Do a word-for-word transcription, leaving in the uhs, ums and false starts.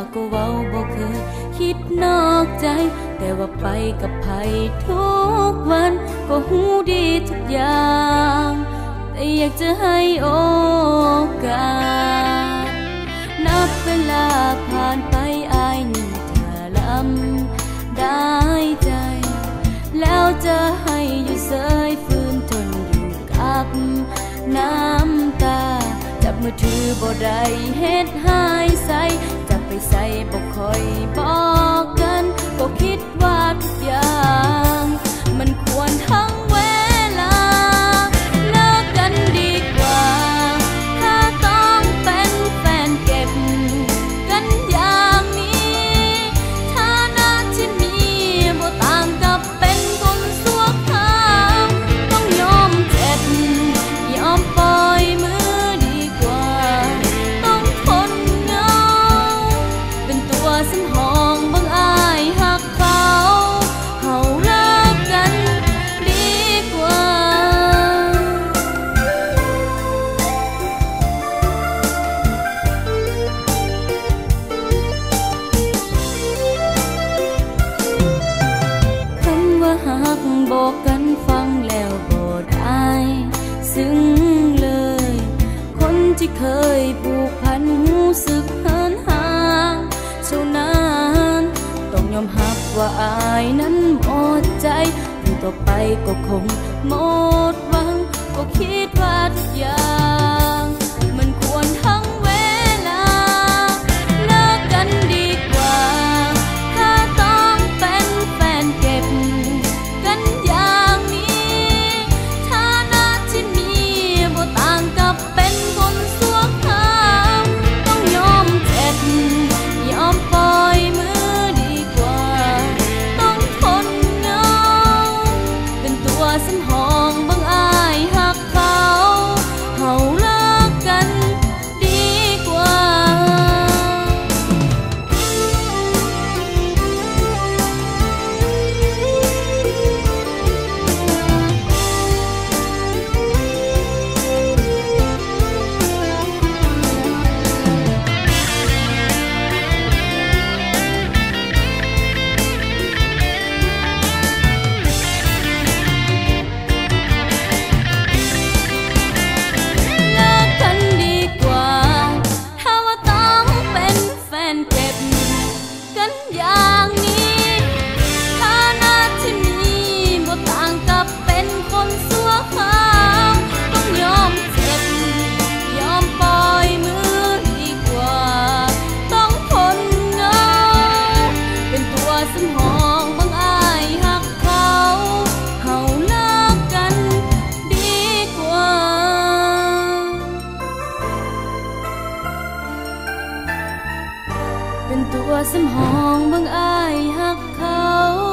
ก็เว้าบ่เคยคิดนอกใจแต่ว่าไปกับไผทุกวันก็หูดีทุกอย่างแต่อยากจะให้โอกาสนับเวลาผ่านไปอายนี่ถ้าลำได้ใจแล้วจะให้อยู่เสยฝืนทนอยู่กับน้ำตาจับมือถือบ่ได้เฮ็ดหายใสจะไปใส่บ่ค่อยบอกกันก็คิดว่าทุกอย่างมันควรทั้งเวลาเลิกกันดีกว่าถ้าต้องเป็นแฟนเก็บกันอย่างนี้ฐานะที่มีบ่ต่างกับเป็นคนสัวขามต้องยอมเจ็บยอมปล่อยมือดีกว่าต้องทนเหงาเป็นตัวสำรองบางอายหักเขาเฮาเลิกกันดีกว่าคำว่าหักบอกกันฟังแล้วบ่ได้ซึ้งเลยคนที่เคยผูกพันรู้สึกเหินห่างเท่านั้นต้องยอมรับว่าอายนั้นหมดใจถึงต่อไปก็คงหมดหวังก็คิดว่าทุกอย่างมันควรทั้งเวลาเลิกกันดีกว่าถ้าต้องเป็นแฟนเก็บกันอย่างนี้ฐานะที่มีบ่ต่างกับเป็นคนสัวขามต้องยอมเจ็บยอมปล่อยมือดีกว่าต้องทนเหงาเป็นตัวสำรองบางอายหักเขาเฮาเลิกกันดีกว่าเลิกกันดีกว่าถ้าว่าต้องเป็นแฟนเก็บกันอย่างนี้ฐานะที่มีบ่ต่างกับเป็นคนสัวขามต้องยอมเจ็บยอมปล่อยมือดีกว่าต้องทนเหงาเป็นตัวสำรองบางอายหักเขาเฮาเลิกกันดีกว่าเป็นตัวสำรองบางอายหักเขา